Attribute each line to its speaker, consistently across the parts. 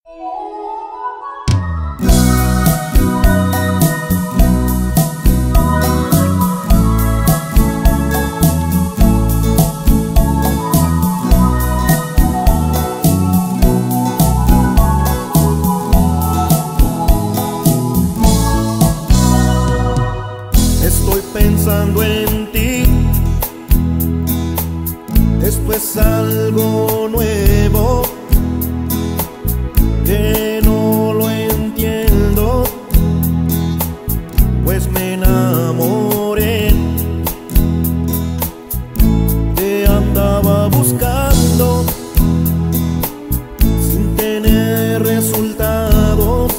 Speaker 1: Estoy pensando en ti, esto es algo nuevo que no lo entiendo, pues me enamoré, te andaba buscando sin tener resultados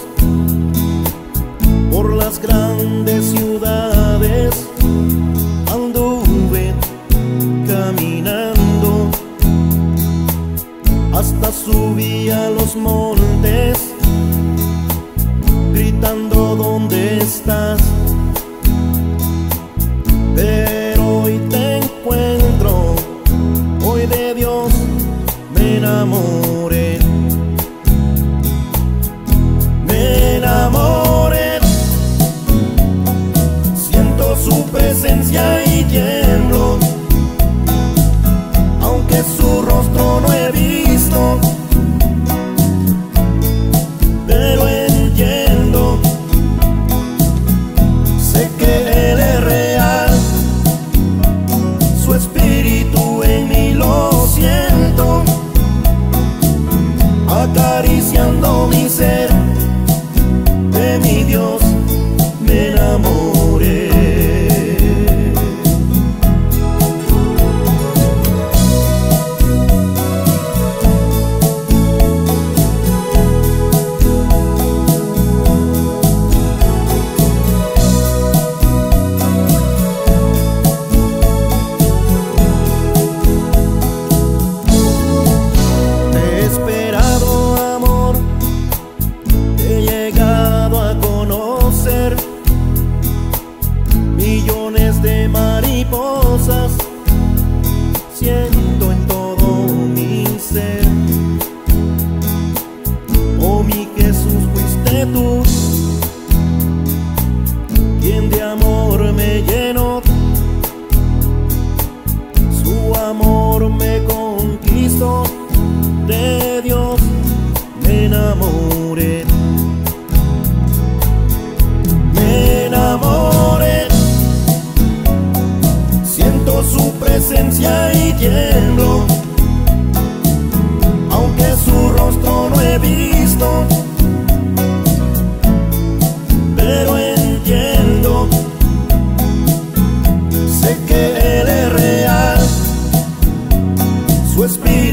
Speaker 1: por las grandes ciudades. Anduve caminando, hasta subí a los montes, gritando ¿dónde estás? Pero hoy te encuentro, hoy de Dios me enamoré. Me enamoré, siento su presencia y tiemblo, aunque su rostro no he visto, pero entiendo, sé que Él es real, su espíritu en mí lo siento, acariciando mi ser, de mi Dios me enamoré. Millones de mariposas siento en todo mi ser. Oh mi Jesús, fuiste tú quien de amor me llenó, su amor me conquistó, de Dios me enamoré. Me enamoré, siento su presencia y tiemblo, aunque su rostro no he visto, pero entiendo, sé que Él es real, su espíritu